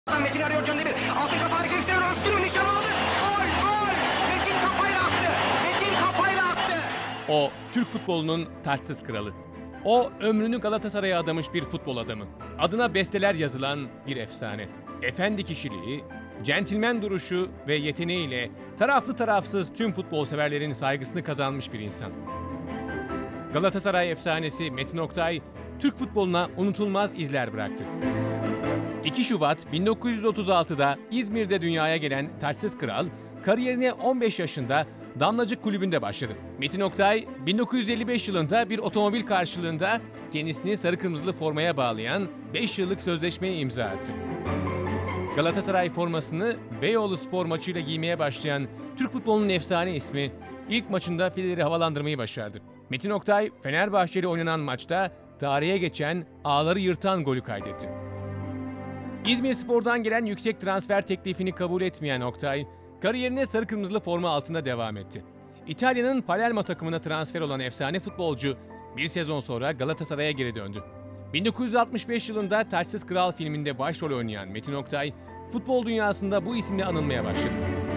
Metin arıyor Can Demir. Altın kafa hareket istiyor. Özgür'ün nişan aldı. Gol! Gol! Metin kafayla attı. Metin kafayla attı. O, Türk futbolunun taçsız kralı. O, ömrünü Galatasaray'a adamış bir futbol adamı. Adına besteler yazılan bir efsane. Efendi kişiliği, centilmen duruşu ve yeteneğiyle taraflı tarafsız tüm futbol severlerin saygısını kazanmış bir insan. Galatasaray efsanesi Metin Oktay, Türk futboluna unutulmaz izler bıraktı. 2 Şubat 1936'da İzmir'de dünyaya gelen taçsız kral, kariyerine 15 yaşında Damlacık Kulübü'nde başladı. Metin Oktay, 1955 yılında bir otomobil karşılığında kendisini sarı kırmızılı formaya bağlayan 5 yıllık sözleşmeye imza attı. Galatasaray formasını Beyoğlu Spor maçıyla giymeye başlayan Türk futbolunun efsane ismi, ilk maçında fileleri havalandırmayı başardı. Metin Oktay, Fenerbahçe ile oynanan maçta tarihe geçen ağları yırtan golü kaydetti. İzmirspor'dan gelen yüksek transfer teklifini kabul etmeyen Oktay, kariyerine sarı kırmızılı forma altında devam etti. İtalya'nın Palermo takımına transfer olan efsane futbolcu, bir sezon sonra Galatasaray'a geri döndü. 1965 yılında Taçsız Kral filminde başrol oynayan Metin Oktay, futbol dünyasında bu isimle anılmaya başladı.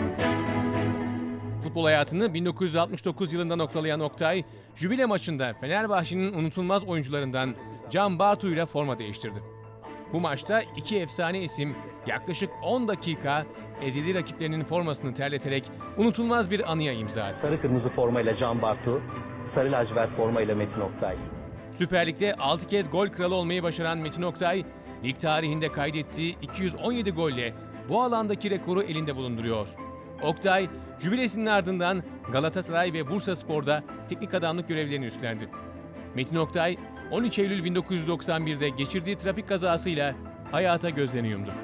Futbol hayatını 1969 yılında noktalayan Oktay, jübile maçında Fenerbahçe'nin unutulmaz oyuncularından Can Bartu ile forma değiştirdi. Bu maçta iki efsane isim yaklaşık 10 dakika ezeli rakiplerinin formasını terleterek unutulmaz bir anıya imza attı. Sarı kırmızı formayla Can Bartu, sarı lacivert formayla Metin Oktay. Süper Lig'de 6 kez gol kralı olmayı başaran Metin Oktay, lig tarihinde kaydettiği 217 golle bu alandaki rekoru elinde bulunduruyor. Oktay, jübilesinin ardından Galatasaray ve Bursaspor'da teknik adamlık görevlerini üstlendi. Metin Oktay, 13 Eylül 1991'de geçirdiği trafik kazasıyla hayata gözlerini yumdu.